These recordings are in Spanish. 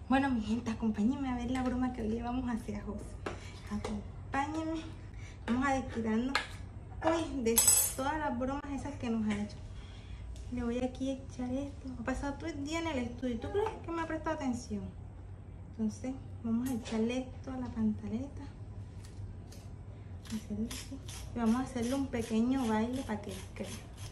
Bueno, mi gente, acompáñenme a ver la broma que hoy le vamos a hacer a José. Acompáñenme. Vamos a desquitarnos hoy de todas las bromas esas que nos ha hecho. Le voy aquí a echar esto. Ha pasado todo el día en el estudio. ¿Tú crees que me ha prestado atención? Entonces, vamos a echarle esto a la pantaleta. Hacerle así. Y vamos a hacerle un pequeño baile para que crea.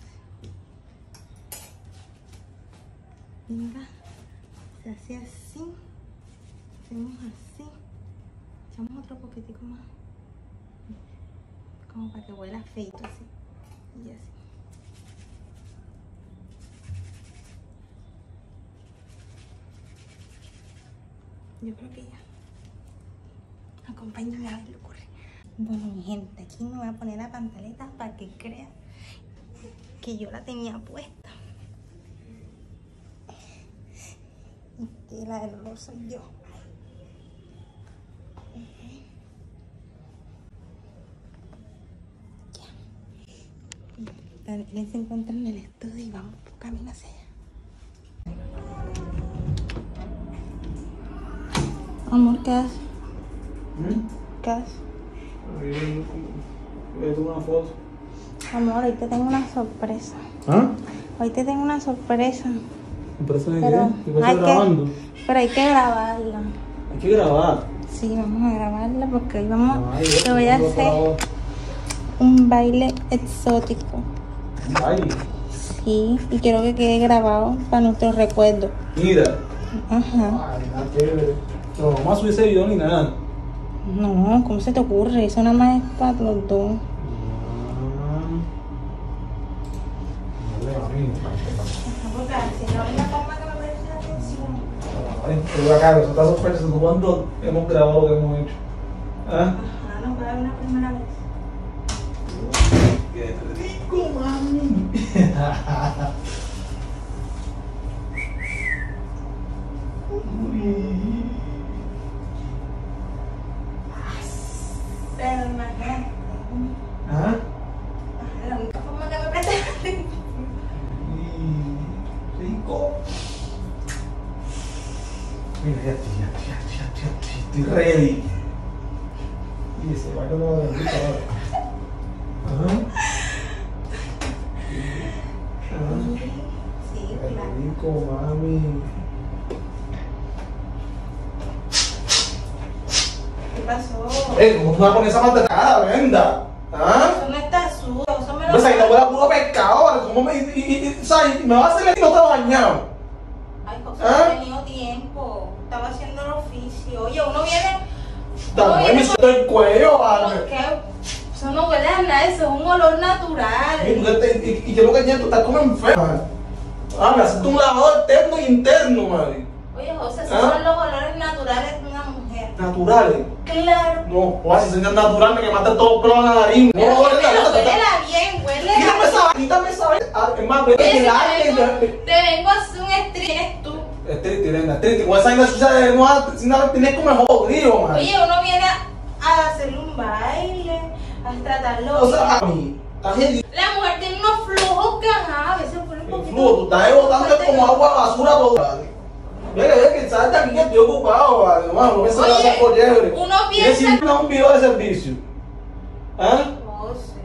Venga, se hace así. Hacemos así. Echamos otro poquitico más. Como para que huela feito así. Y así. Yo creo que ya. Acompáñenme a ver lo que ocurre. Bueno, mi gente, aquí me voy a poner la pantaleta para que crean que yo la tenía puesta. Y que la del olor soy yo. Ya. Él se encuentra en el estudio y vamos por camino hacia allá. Amor, ¿qué haces? ¿Qué haces? Voy a tomar una foto. Amor, hoy te tengo una sorpresa. ¿Ah? Hoy te tengo una sorpresa. ¿Sorpresa de Pero qué? ¿Qué estás grabando? Pero hay que grabarla. Hay que grabar. Sí, vamos a grabarla porque hoy vamos. Ay, te voy a hacer un baile exótico. Ay, Sí, y quiero que quede grabado para nuestros recuerdos. mira. Ajá. Ay, nada chévere. No vamos a subir ese video ni nada. No, ¿cómo se te ocurre? Eso nada más es para los dos. Porque si no hay una forma que me preste atención. Pero acá, eso está sorpresa. ¿Cuándo hemos grabado lo que hemos hecho? ¿Ah? Ajá, no puede haber una primera vez. ¡Qué rico, mami! Pero imagínate. ¿Ah? La única forma que me preste atención. Rico. Mira, ya estoy ready. Y ese baile no va a venir ahora. Sí, Qué claro. rico, mami. ¿Qué pasó? ¿Cómo tú vas a poner esa manteca, Brenda? ¿Ah? Eso no está sucio, eso me lo... Pues ahí no huele a puro pescado, ¿cómo me... ¿sabes? ¿Me vas a hacer el no te lo bañado? Ay, José, ¿Ah? no he tenido tiempo. Estaba haciendo el oficio. Oye, uno viene... Está bien, me siento el cuello, vale. ¿Qué? Eso no huele a nada, eso es un olor natural. Y yo lo que tienes, tú estás como enferma. Ah, me haces un lavado externo y interno, madre. Oye, José, esos ¿Ah? son los olores naturales de una mujer. Naturales. Claro. No, o si señor natural, me quemaste todos los pelos en la nariz. Pero No, huélela bien, huélela. quítame esa vaina. Es más, vete que la Te vengo a hacer un stream, tú. Estriti, Brenda, Estriti, con esa vaina sucia de no tienes como el jodido, madre. Oye, uno viene a hacerle un baile, a tratarlo. O sea, a mí, estás en La mujer tiene unos flujos que ajá, a veces pone un el poquito. flujo, tú estás botando como agua basura todo. Mira, que sabes de aquí que estoy ocupado, vale. No me salgas Oye, por liebre. uno piensa- ¿Quieres decirme un video de servicio? ¿Ah? José.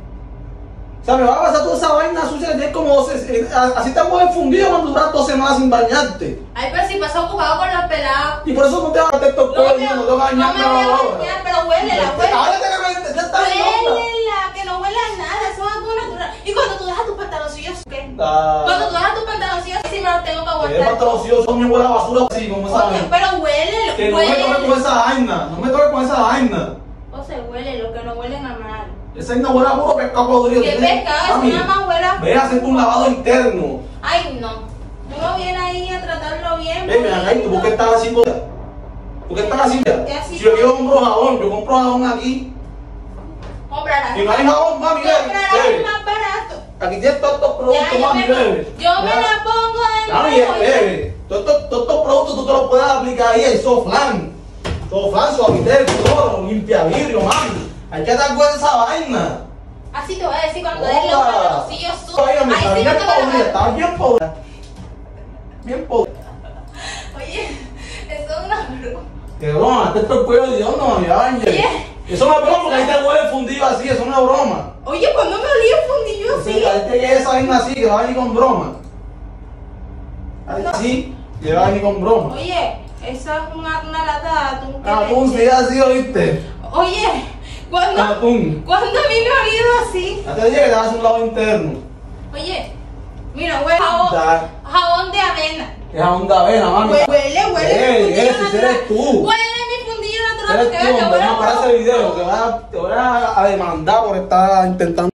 O sea, me va a pasar toda esa vaina sucia que tienes como... así te puedes fundir cuando duras 2 semanas sin bañarte. Ay, pero si pasa ocupado con los pelados. Y por eso no te vas a meter todo el cuello, no te vas a bañar, no me voy a bañar, pero huélela, huélela. Ya está loca. Huélela, que no huela a nada, eso es algo natural. Y cuando tú dejas tus pantaloncillos, ¿qué? Ah. Cuando tú dejas tus pantaloncillos, sí me los tengo que Que aguantar. pantaloncillos son mi buena basura así, como esa Oye, vaina. pero huélelo, Que no me toques con huélelo. esa vaina, no me toques con esa vaina. José, huélelo, que no huelen a mal. Esa vaina huele a puro pescado podrido. ¿Qué pescado? Eso nada más huele a... Ve a hacerte un lavado interno. Ay, no. Uno viene ahí a tratarlo bien. Ven acá, ¿y tú por qué estás haciendo? ¿Por qué estás haciendo? ¿Qué así? Si yo compro jabón, yo compro jabón aquí. Comprarás. Y no hay jabón, mami, Comprarás bebe. el más barato. Aquí tienes todos estos productos, Ya, mami, bebe. yo me la pongo de Mami, nuevo. bebe. Todos estos productos tú te los puedes aplicar ahí, el Soflan. Soflan, Suavitel, cloro, limpia vidrio, mami. Hay que dar cuenta de esa vaina. Así te voy a decir cuando te des los pantaloncillos sucios. Ay, Ahí sí que bien te voy a podrida, dar. estaba bien podrida. Bien podrida. Oye, eso es una Que broma, este es el cuello de Dios, no, ya, Ángel. Oye. Eso no es broma, porque ahí te huele fundido así, eso no es broma. Oye, cuando me olía un fundillo así. Sí, ahí te llega esa vaina así, que va a venir con broma. Ahí sí, que va a venir con broma. Oye, esa es una lata de atún. Atún, sí, así, ¿oíste? Oye, ¿cuándo a Atún. mí me ha olido así? Ya te dije que te hagas un lado interno. Oye, mira, huele jabón de avena. Es jabón de avena, mami. Huele mi fundillo si eres tú. Huele mi fundillo natural. Eres Porque tú, te hombre, huele no para ese video, que te voy a demandar por estar intentando.